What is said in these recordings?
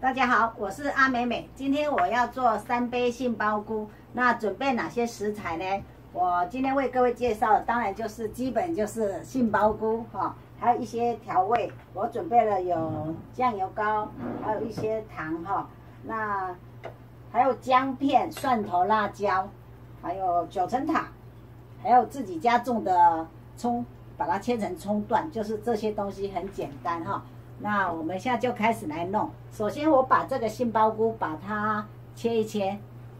大家好，我是阿美美。今天我要做3杯杏鲍菇。那准备哪些食材呢？我今天为各位介绍的，当然就是基本就是杏鲍菇哈，还有一些调味。我准备了有酱油膏，还有一些糖哈，那还有姜片、蒜头、辣椒，还有9层塔，还有自己家种的葱，把它切成葱段，就是这些东西很简单哈。那我们现在就开始来弄。首先我把这个杏鲍菇把它切一切，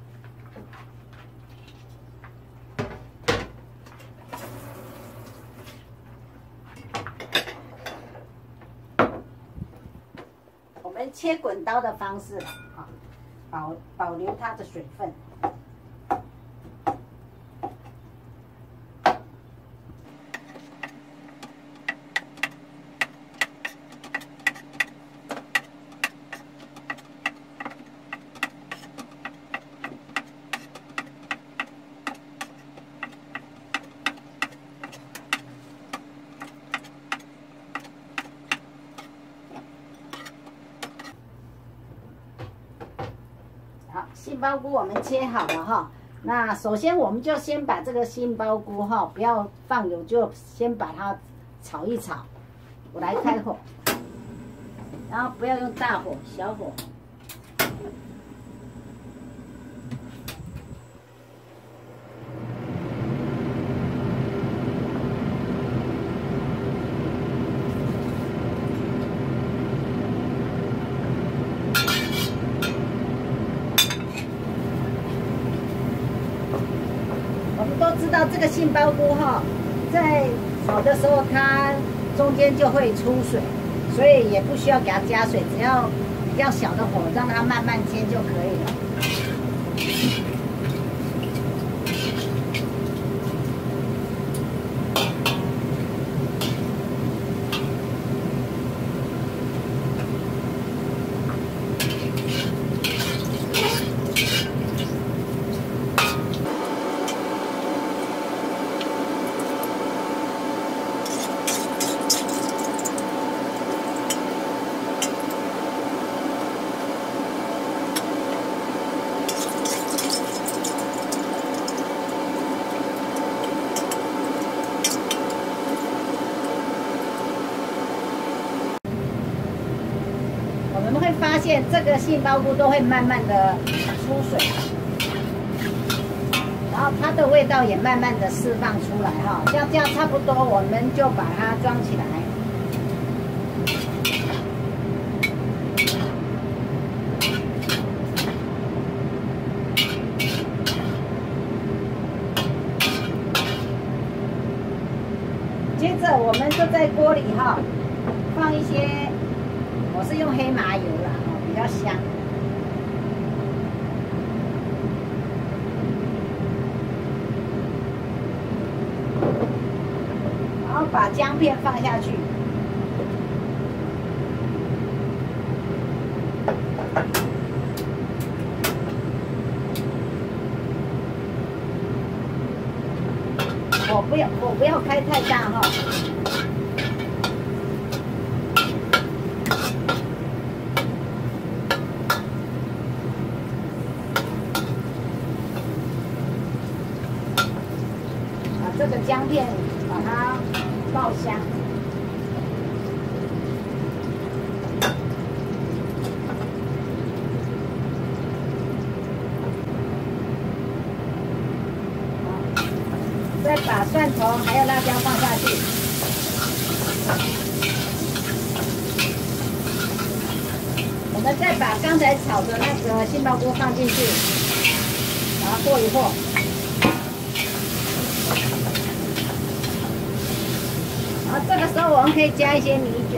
我们切滚刀的方式啊，保留它的水分。好，杏鲍菇我们切好了哈。那首先我们就先把这个杏鲍菇哈，不要放油，就先把它炒一炒。我来开火，然后不要用大火，小火。我们都知道这个杏鲍菇哈，在炒的时候它中间就会出水，所以也不需要给它加水，只要比较小的火让它慢慢煎就可以了。我们会发现这个杏鲍菇都会慢慢的出水，然后它的味道也慢慢的释放出来哈，像这样差不多，我们就把它装起来。接着我们就在锅里哈放一些。我是用黑麻油啦，比较香。然后把姜片放下去，火不要开太大哈。这个姜片把它爆香，再把蒜头还有辣椒放下去，我们再把刚才炒的那个杏鲍菇放进去，把它和一和。这个时候我们可以加一些米酒，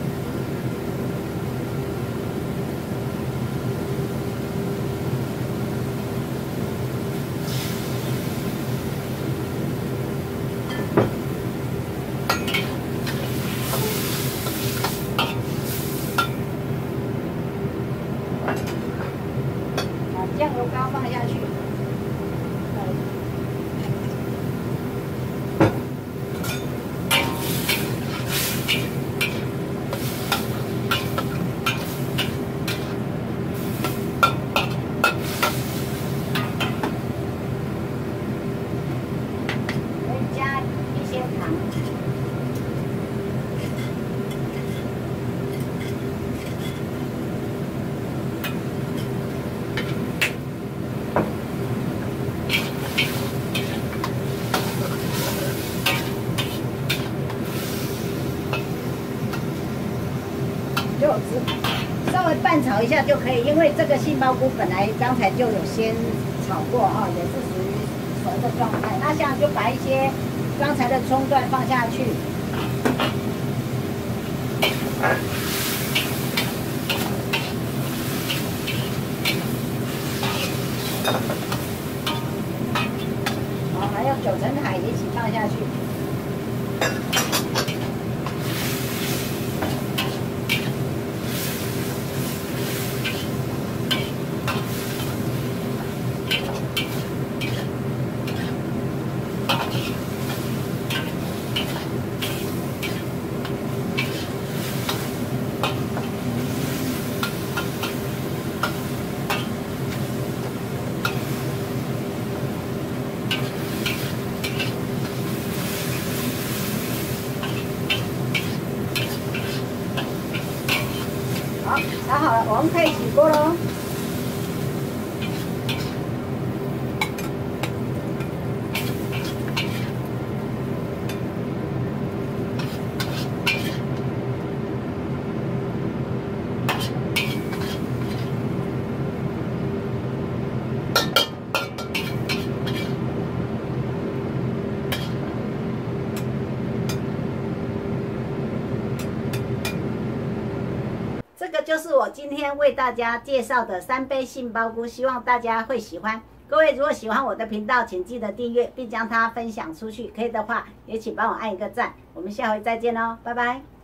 把酱油膏放下去。 只稍微拌炒一下就可以，因为这个杏鲍菇本来刚才就有先炒过哈，也是属于熟的状态。那现在就把一些刚才的葱段放下去。好，还有九层塔也一起放下去。好，炒好了，我们可以起锅喽。这个就是我今天为大家介绍的3杯杏鲍菇，希望大家会喜欢。各位如果喜欢我的频道，请记得订阅并将它分享出去。可以的话，也请帮我按一个赞。我们下回再见喽，拜拜。